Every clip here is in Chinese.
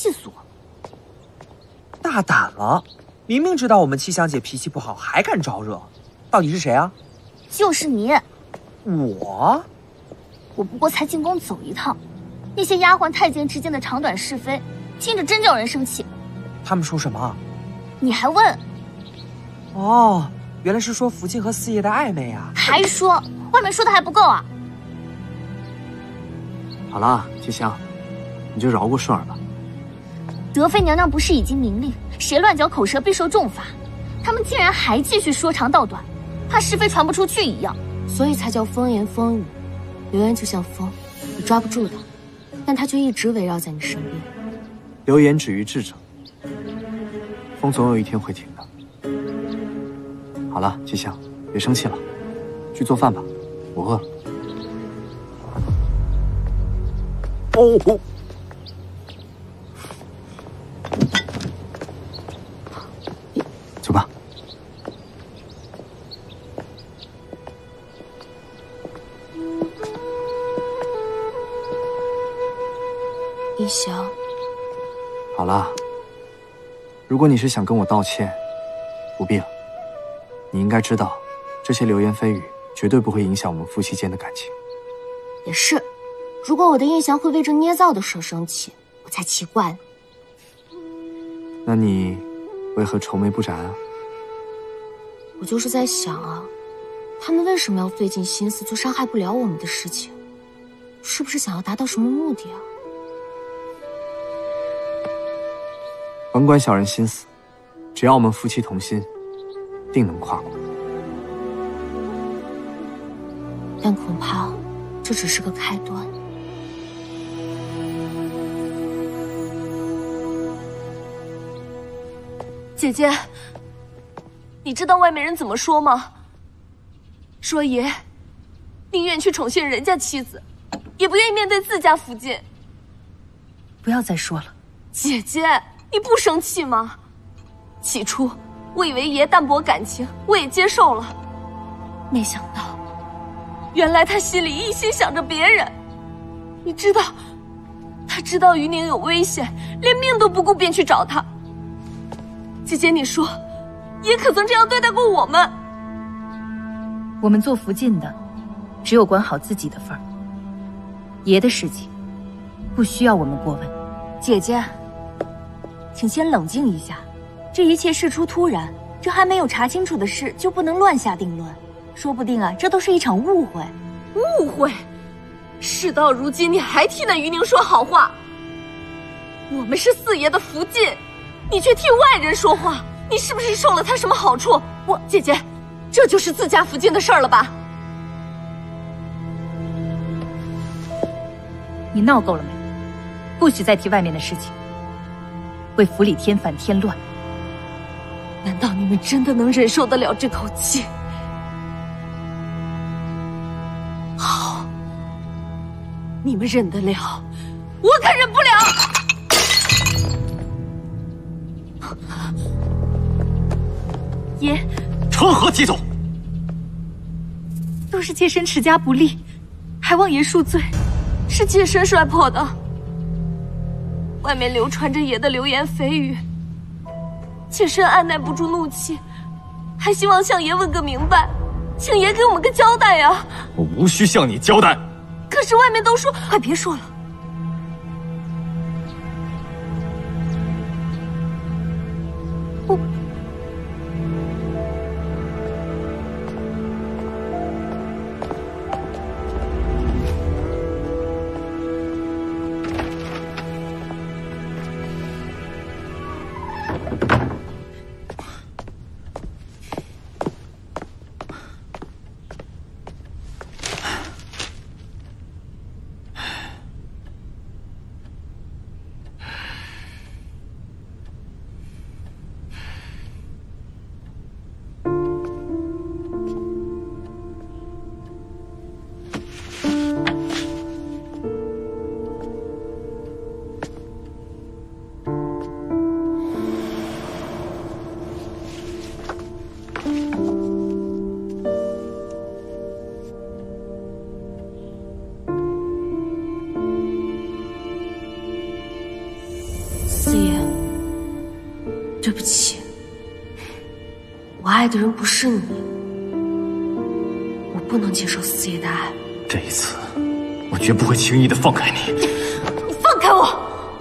气死我！ 大胆了，明明知道我们七香姐脾气不好，还敢招惹，到底是谁啊？ 就是你。 我不过才进宫走一趟，那些丫鬟太监之间的长短是非，听着真叫人生气。 他们说什么？ 你还问？ 哦，原来是说福晋和四爷的暧昧啊！ 还说外面说的还不够啊！ 好了，七香，你就饶过顺儿吧。 德妃娘娘不是已经明令，谁乱嚼口舌必受重罚？他们竟然还继续说长道短，怕是非传不出去一样， 所以才叫风言风语。流言就像风，你抓不住它，但它却一直围绕在你身边。 流言止于智者，风总有一天会停的。好了，七香，别生气了，去做饭吧，我饿了。 哦， 走吧。 一翔， 好了，如果你是想跟我道歉，不必了。你应该知道，这些流言蜚语绝对不会影响我们夫妻间的感情。 也是，如果我的印象会为这捏造的事生气，我才奇怪呢。 那你为何愁眉不展啊？ 我就是在想啊，他们为什么要费尽心思做伤害不了我们的事情？是不是想要达到什么目的啊？ 甭管小人心思，只要我们夫妻同心，定能跨过。 但恐怕这只是个开端。 姐姐，你知道外面人怎么说吗？说爷宁愿去宠幸人家妻子，也不愿意面对自家福晋。 不要再说了。 姐姐，你不生气吗？起初我以为爷淡薄感情，我也接受了，没想到原来他心里一心想着别人。你知道，他知道于宁有危险，连命都不顾便去找他。姐姐，你说爷可曾这样对待过我们？ 我们做福晋的，只有管好自己的份儿，爷的事情不需要我们过问。 姐姐，请先冷静一下，这一切事出突然，这还没有查清楚的事就不能乱下定论，说不定啊，这都是一场误会。 误会？事到如今，你还替那于宁说好话？我们是四爷的福晋，你却替外人说话，你是不是受了他什么好处？姐姐，这就是自家福晋的事儿了吧？ 你闹够了没？不许再提外面的事情，为府里添烦添乱。 难道你们真的能忍受得了这口气？好，你们忍得了，我可忍不了。 爷， 成何体统？ 都是妾身持家不力，还望爷恕罪。 是妾身摔破的。外面流传着爷的流言蜚语，妾身按耐不住怒气，还希望向爷问个明白，请爷给我们个交代呀！ 我无需向你交代。 可是外面都说…… 快别说了。 不起，我爱的人不是你，我不能接受四爷的爱。 这一次，我绝不会轻易的放开你。 你放开我！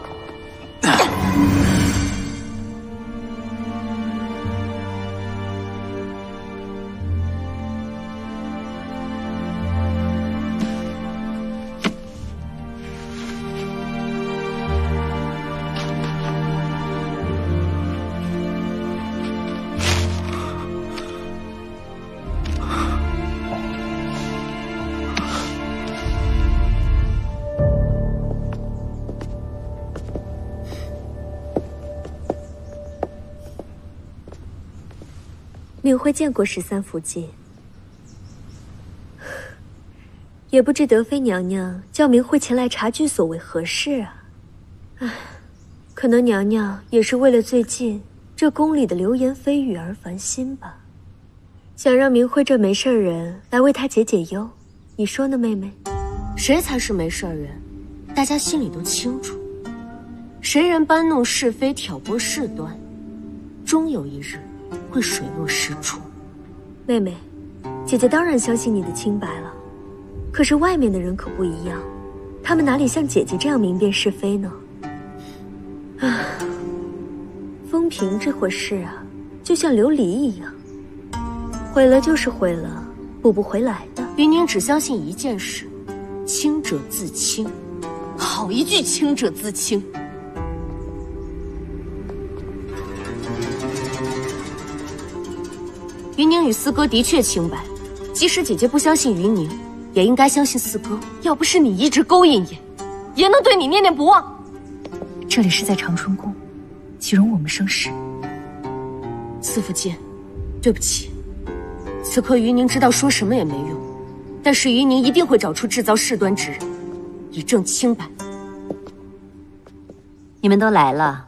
明辉见过13福晋，也不知德妃娘娘叫明辉前来察据所为何事啊？唉，可能娘娘也是为了最近这宫里的流言蜚语而烦心吧，想让明辉这没事人来为她解解忧，你说呢，妹妹？ 谁才是没事人？大家心里都清楚，谁人搬弄是非、挑拨事端，终有一日会水落石出。 妹妹，姐姐当然相信你的清白了，可是外面的人可不一样，他们哪里像姐姐这样明辨是非呢？啊，风评这回事啊，就像琉璃一样，毁了就是毁了，补不回来的。 云宁只相信一件事，清者自清。好一句清者自清。云宁与四哥的确清白，即使姐姐不相信云宁，也应该相信四哥。要不是你一直勾引也能对你念念不忘。 这里是在长春宫，岂容我们生事？ 四福晋，对不起，此刻云宁知道说什么也没用，但是云宁一定会找出制造事端之人，以证清白。 你们都来了。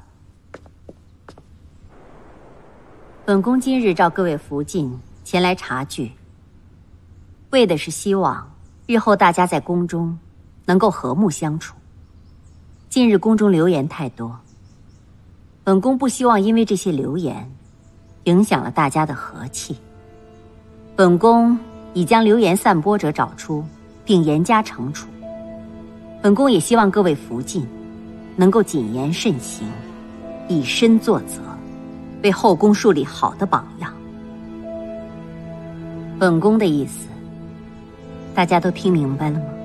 本宫今日召各位福晋前来察据，为的是希望日后大家在宫中能够和睦相处。近日宫中流言太多，本宫不希望因为这些流言影响了大家的和气。本宫已将流言散播者找出，并严加惩处。本宫也希望各位福晋能够谨言慎行，以身作则，为后宫树立好的榜样。本宫的意思，大家都听明白了吗？